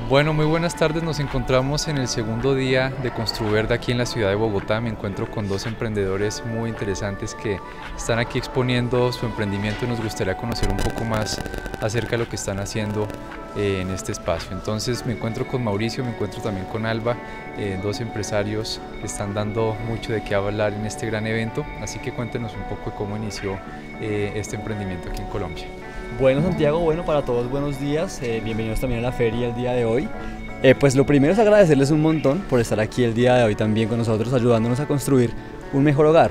Bueno, muy buenas tardes. Nos encontramos en el segundo día de Construverde aquí en la ciudad de Bogotá. Me encuentro con dos emprendedores muy interesantes que están aquí exponiendo su emprendimiento y nos gustaría conocer un poco más acerca de lo que están haciendo en este espacio. Entonces me encuentro con Mauricio, me encuentro también con Alba, dos empresarios que están dando mucho de qué hablar en este gran evento. Así que cuéntenos un poco de cómo inició este emprendimiento aquí en Colombia. Bueno, Santiago, para todos buenos días, bienvenidos también a la feria el día de hoy. Pues lo primero es agradecerles un montón por estar aquí el día de hoy también con nosotros, ayudándonos a construir un mejor hogar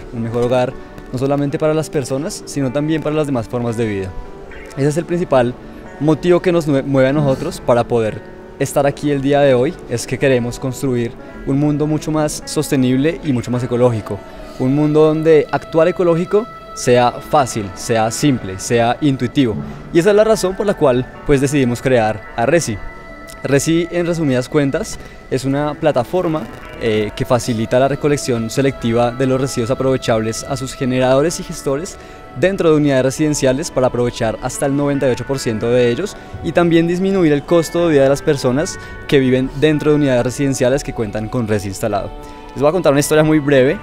no solamente para las personas, sino también para las demás formas de vida. Ese es el principal motivo que nos mueve a nosotros para poder estar aquí el día de hoy, es que queremos construir un mundo mucho más sostenible y mucho más ecológico, un mundo donde actuar ecológico sea fácil, sea simple, sea intuitivo. Y esa es la razón por la cual pues decidimos crear a Resi. Resi, en resumidas cuentas, es una plataforma que facilita la recolección selectiva de los residuos aprovechables a sus generadores y gestores dentro de unidades residenciales para aprovechar hasta el 98% de ellos y también disminuir el costo de vida de las personas que viven dentro de unidades residenciales que cuentan con Resi instalado. Les voy a contar una historia muy breve.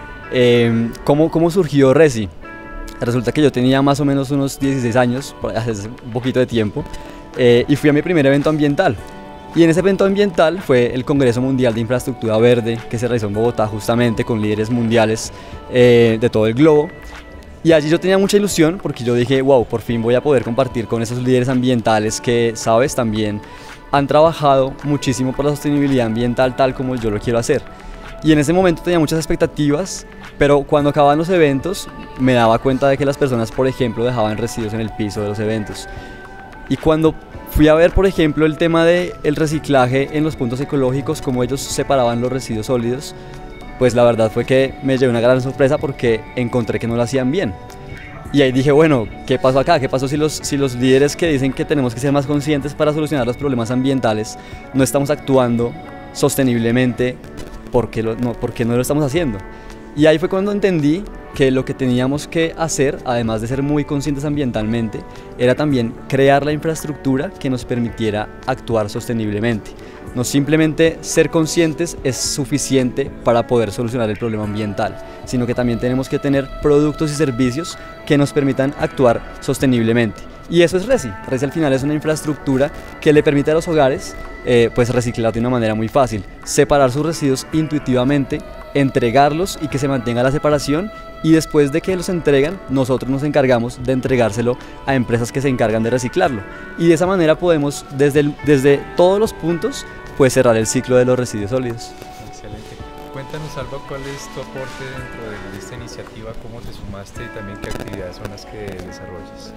¿Cómo surgió Resi? Resulta que yo tenía más o menos unos 16 años, hace un poquito de tiempo, y fui a mi primer evento ambiental. Y en ese evento ambiental fue el Congreso Mundial de Infraestructura Verde, que se realizó en Bogotá justamente con líderes mundiales de todo el globo. Y allí yo tenía mucha ilusión porque yo dije, wow, por fin voy a poder compartir con esos líderes ambientales que, sabes, también han trabajado muchísimo por la sostenibilidad ambiental tal como yo lo quiero hacer. Y en ese momento tenía muchas expectativas, pero cuando acababan los eventos me daba cuenta de que las personas, por ejemplo, dejaban residuos en el piso de los eventos. Y cuando fui a ver, por ejemplo, el tema del reciclaje en los puntos ecológicos, cómo ellos separaban los residuos sólidos, pues la verdad fue que me llevé una gran sorpresa porque encontré que no lo hacían bien. Y ahí dije, bueno, ¿qué pasó acá? ¿Qué pasó si los líderes que dicen que tenemos que ser más conscientes para solucionar los problemas ambientales no estamos actuando sosteniblemente? ¿Por qué no lo estamos haciendo? Y ahí fue cuando entendí que lo que teníamos que hacer, además de ser muy conscientes ambientalmente, era también crear la infraestructura que nos permitiera actuar sosteniblemente. No simplemente ser conscientes es suficiente para poder solucionar el problema ambiental, sino que también tenemos que tener productos y servicios que nos permitan actuar sosteniblemente. Y eso es Resi. Resi al final es una infraestructura que le permite a los hogares pues reciclar de una manera muy fácil, separar sus residuos intuitivamente, entregarlos y que se mantenga la separación, y después de que los entregan, nosotros nos encargamos de entregárselo a empresas que se encargan de reciclarlo. Y de esa manera podemos desde todos los puntos pues cerrar el ciclo de los residuos sólidos. Excelente. Cuéntanos, Alba, cuál es tu aporte dentro de esta iniciativa, cómo te sumaste y también qué actividades son las que desarrollas.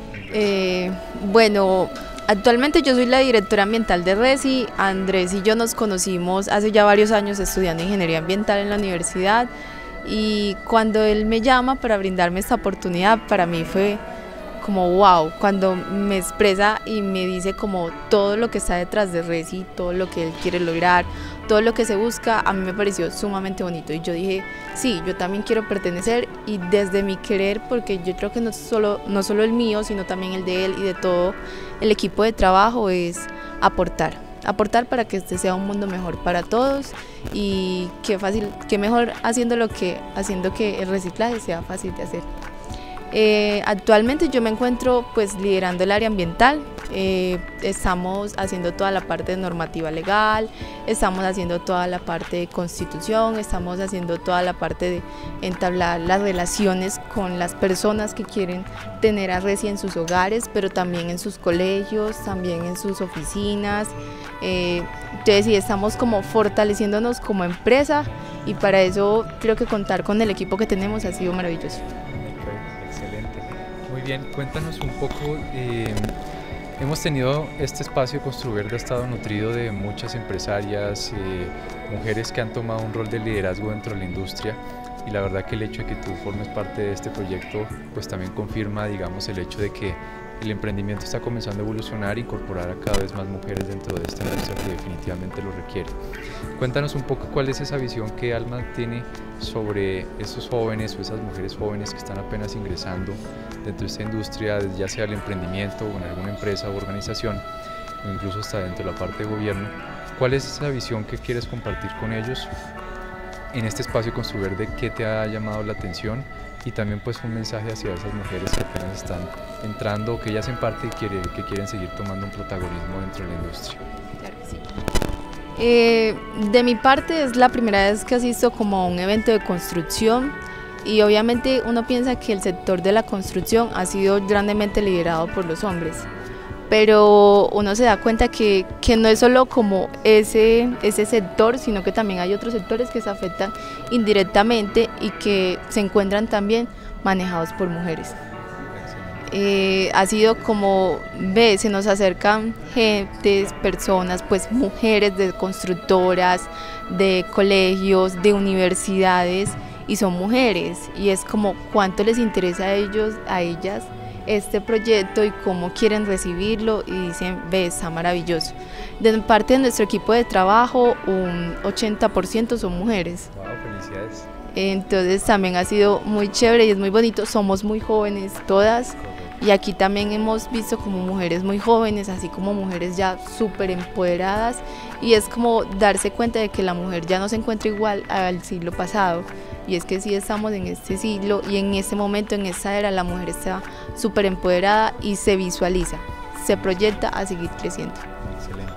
Bueno, actualmente yo soy la directora ambiental de Resi. Andrés y yo nos conocimos hace ya varios años estudiando ingeniería ambiental en la universidad, y cuando él me llama para brindarme esta oportunidad, para mí fue como wow, cuando me expresa y me dice como todo lo que está detrás de Resi, todo lo que él quiere lograr, todo lo que se busca, a mí me pareció sumamente bonito y yo dije, sí, yo también quiero pertenecer, y desde mi querer, porque yo creo que no solo el mío, sino también el de él y de todo el equipo de trabajo, es aportar para que este sea un mundo mejor para todos, y qué mejor haciendo que el reciclaje sea fácil de hacer. Actualmente yo me encuentro pues liderando el área ambiental. Estamos haciendo toda la parte de normativa legal, estamos haciendo toda la parte de constitución, estamos haciendo toda la parte de entablar las relaciones con las personas que quieren tener a Resi en sus hogares, pero también en sus colegios, también en sus oficinas. Entonces sí, estamos como fortaleciéndonos como empresa, y para eso creo que contar con el equipo que tenemos ha sido maravilloso. Excelente. Muy bien, cuéntanos un poco. Hemos tenido este espacio Construverde, ha estado nutrido de muchas empresarias, mujeres que han tomado un rol de liderazgo dentro de la industria, y la verdad que el hecho de que tú formes parte de este proyecto pues también confirma, digamos, el hecho de que el emprendimiento está comenzando a evolucionar e incorporar a cada vez más mujeres dentro de esta industria que definitivamente lo requiere. Cuéntanos un poco cuál es esa visión que Alma tiene sobre esos jóvenes o esas mujeres jóvenes que están apenas ingresando dentro de esta industria, ya sea el emprendimiento o en alguna empresa o organización, o incluso hasta dentro de la parte de gobierno, ¿Cuál es esa visión que quieres compartir con ellos en este espacio Construir Verde? ¿Qué te ha llamado la atención? Y también pues un mensaje hacia esas mujeres que apenas están entrando, que ya hacen parte y que quieren seguir tomando un protagonismo dentro de la industria. Claro que sí. De mi parte es la primera vez que asisto como a un evento de construcción y obviamente uno piensa que el sector de la construcción ha sido grandemente liderado por los hombres, pero uno se da cuenta que no es solo como ese sector, sino que también hay otros sectores que se afectan indirectamente y que se encuentran también manejados por mujeres. Ha sido como, se nos acercan gentes, personas, pues mujeres de constructoras, de colegios, de universidades, y son mujeres, y es como cuánto les interesa a ellos, a ellas, este proyecto y cómo quieren recibirlo, y dicen, está maravilloso. De parte de nuestro equipo de trabajo, un 80% son mujeres. Wow, felicidades. Entonces también ha sido muy chévere y es muy bonito, somos muy jóvenes todas, y aquí también hemos visto como mujeres muy jóvenes, así como mujeres ya súper empoderadas, y es como darse cuenta de que la mujer ya no se encuentra igual al siglo pasado. Y es que sí estamos en este siglo y en este momento, en esta era, la mujer está súper empoderada y se visualiza, se proyecta a seguir creciendo. Excelente.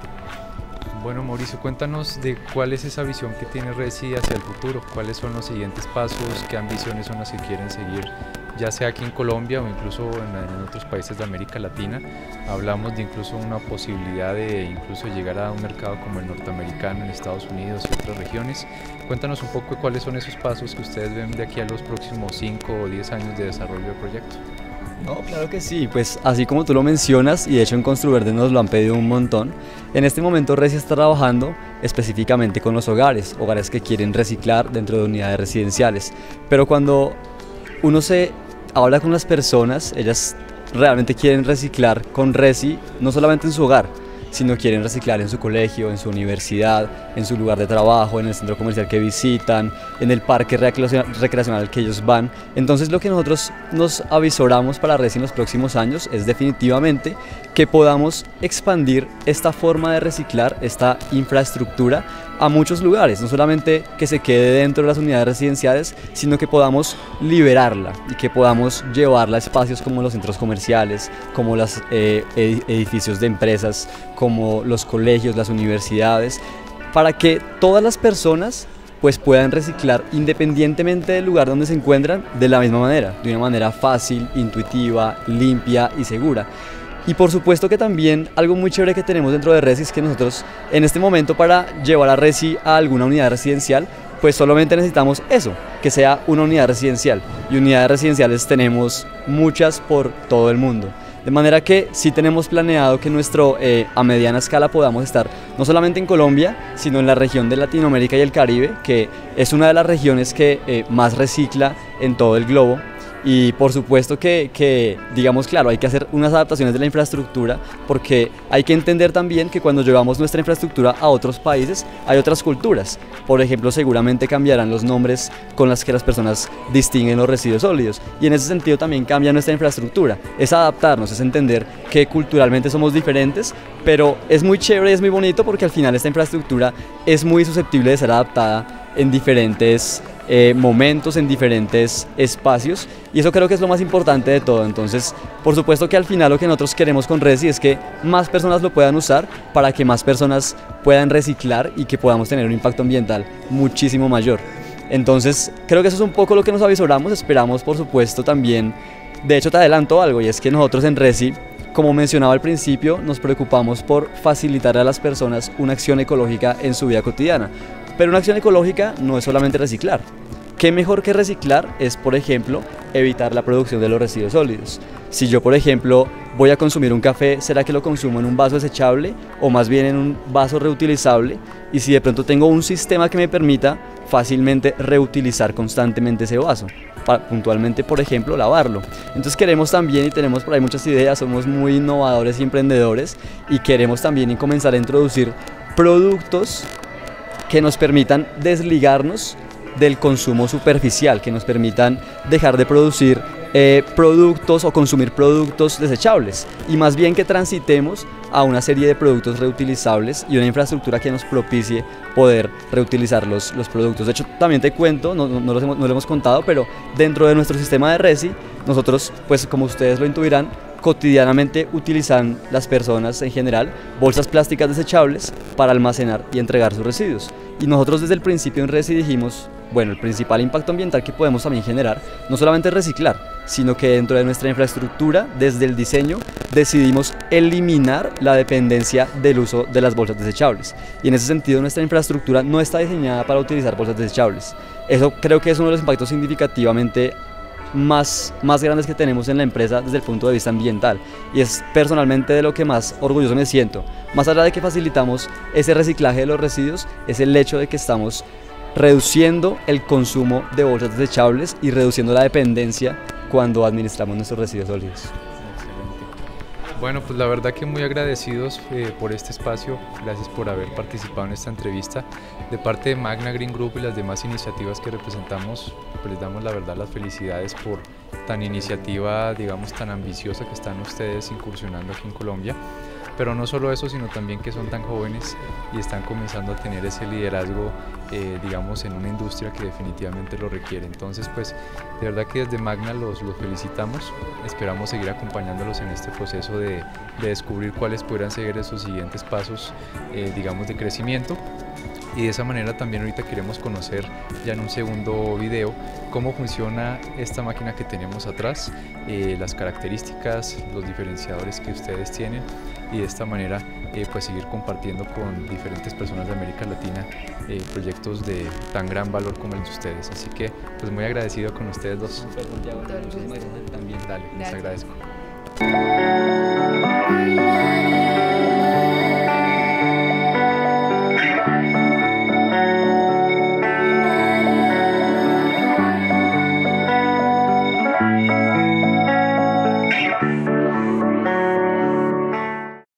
Bueno, Mauricio, cuéntanos de cuál es esa visión que tiene Resi hacia el futuro, cuáles son los siguientes pasos, qué ambiciones son las que quieren seguir, ya sea aquí en Colombia o incluso en otros países de América Latina. Hablamos de incluso una posibilidad de incluso llegar a un mercado como el norteamericano en Estados Unidos y otras regiones. Cuéntanos un poco cuáles son esos pasos que ustedes ven de aquí a los próximos 5 o 10 años de desarrollo del proyecto. No, claro que sí, pues así como tú lo mencionas, y de hecho en Construir Verde nos lo han pedido un montón, en este momento Resi está trabajando específicamente con los hogares que quieren reciclar dentro de unidades residenciales, pero cuando uno se habla con las personas, ellas realmente quieren reciclar con Resi, no solamente en su hogar, sino quieren reciclar en su colegio, en su universidad, en su lugar de trabajo, en el centro comercial que visitan, en el parque recreacional que ellos van. Entonces lo que nosotros nos avisoramos para Resi en los próximos años es definitivamente que podamos expandir esta forma de reciclar, esta infraestructura a muchos lugares, no solamente que se quede dentro de las unidades residenciales, sino que podamos liberarla y que podamos llevarla a espacios como los centros comerciales, como los edificios de empresas, como los colegios, las universidades, para que todas las personas pues puedan reciclar independientemente del lugar donde se encuentran de la misma manera, de una manera fácil, intuitiva, limpia y segura. Y por supuesto que también algo muy chévere que tenemos dentro de Resi es que nosotros en este momento, para llevar a Resi a alguna unidad residencial, pues solamente necesitamos eso, que sea una unidad residencial, y unidades residenciales tenemos muchas por todo el mundo. De manera que sí tenemos planeado que a mediana escala podamos estar no solamente en Colombia, sino en la región de Latinoamérica y el Caribe, que es una de las regiones que más recicla en todo el globo. Y por supuesto que, digamos, claro, hay que hacer unas adaptaciones de la infraestructura, porque hay que entender también que cuando llevamos nuestra infraestructura a otros países hay otras culturas. Por ejemplo, seguramente cambiarán los nombres con los que las personas distinguen los residuos sólidos, y en ese sentido también cambia nuestra infraestructura. Es adaptarnos, es entender que culturalmente somos diferentes, pero es muy chévere y es muy bonito porque al final esta infraestructura es muy susceptible de ser adaptada en diferentes momentos, en diferentes espacios, y eso creo que es lo más importante de todo. Entonces, por supuesto que al final lo que nosotros queremos con Resi es que más personas lo puedan usar, para que más personas puedan reciclar y que podamos tener un impacto ambiental muchísimo mayor. Entonces, creo que eso es un poco lo que nos avisoramos. Esperamos, por supuesto, también, de hecho te adelanto algo, y es que nosotros en Resi, como mencionaba al principio, nos preocupamos por facilitar a las personas una acción ecológica en su vida cotidiana. Pero una acción ecológica no es solamente reciclar. ¿Qué mejor que reciclar? Es, por ejemplo, evitar la producción de los residuos sólidos. Si yo, por ejemplo, voy a consumir un café, ¿será que lo consumo en un vaso desechable o más bien en un vaso reutilizable? Y si de pronto tengo un sistema que me permita fácilmente reutilizar constantemente ese vaso, puntualmente, por ejemplo, lavarlo. Entonces queremos también, y tenemos por ahí muchas ideas, somos muy innovadores y emprendedores, y queremos también comenzar a introducir productos que nos permitan desligarnos del consumo superficial, que nos permitan dejar de producir productos o consumir productos desechables, y más bien que transitemos a una serie de productos reutilizables y una infraestructura que nos propicie poder reutilizar los productos. De hecho, también te cuento, no lo hemos contado, pero dentro de nuestro sistema de RESI, nosotros, pues como ustedes lo intuirán, cotidianamente utilizan las personas en general bolsas plásticas desechables para almacenar y entregar sus residuos. Y nosotros desde el principio en RESI dijimos, bueno, el principal impacto ambiental que podemos también generar no solamente es reciclar, sino que dentro de nuestra infraestructura, desde el diseño, decidimos eliminar la dependencia del uso de las bolsas desechables. Y en ese sentido nuestra infraestructura no está diseñada para utilizar bolsas desechables. Eso creo que es uno de los impactos significativamente más grandes que tenemos en la empresa desde el punto de vista ambiental, y es personalmente de lo que más orgulloso me siento. Más allá de que facilitamos ese reciclaje de los residuos, es el hecho de que estamos reduciendo el consumo de bolsas desechables y reduciendo la dependencia cuando administramos nuestros residuos sólidos. Bueno, pues la verdad que muy agradecidos por este espacio, gracias por haber participado en esta entrevista. De parte de Magna Green Group y las demás iniciativas que representamos, pues les damos la verdad las felicidades por tan iniciativa, digamos, tan ambiciosa que están ustedes incursionando aquí en Colombia. Pero no solo eso, sino también que son tan jóvenes y están comenzando a tener ese liderazgo, digamos, en una industria que definitivamente lo requiere. Entonces, pues, de verdad que desde Magna los felicitamos. Esperamos seguir acompañándolos en este proceso de descubrir cuáles podrán ser esos siguientes pasos, digamos, de crecimiento. Y de esa manera también ahorita queremos conocer ya en un segundo video cómo funciona esta máquina que tenemos atrás, las características, los diferenciadores que ustedes tienen, y de esta manera pues seguir compartiendo con diferentes personas de América Latina proyectos de tan gran valor como el de ustedes. Así que pues muy agradecido con ustedes dos. Muchísimas gracias también. Dale, les agradezco.